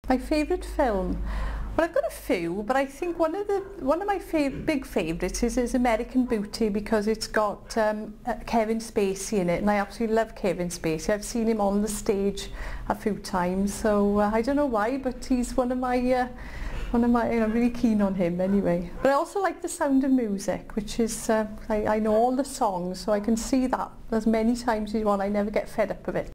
My favourite film? Well, I've got a few, but I think one of my big favourites is American Beauty, because it's got Kevin Spacey in it, and I absolutely love Kevin Spacey. I've seen him on the stage a few times, so I don't know why, but he's one of my I'm really keen on him anyway. But I also like The Sound of Music, which is I know all the songs, so I can see that as many times as you want. I never get fed up of it.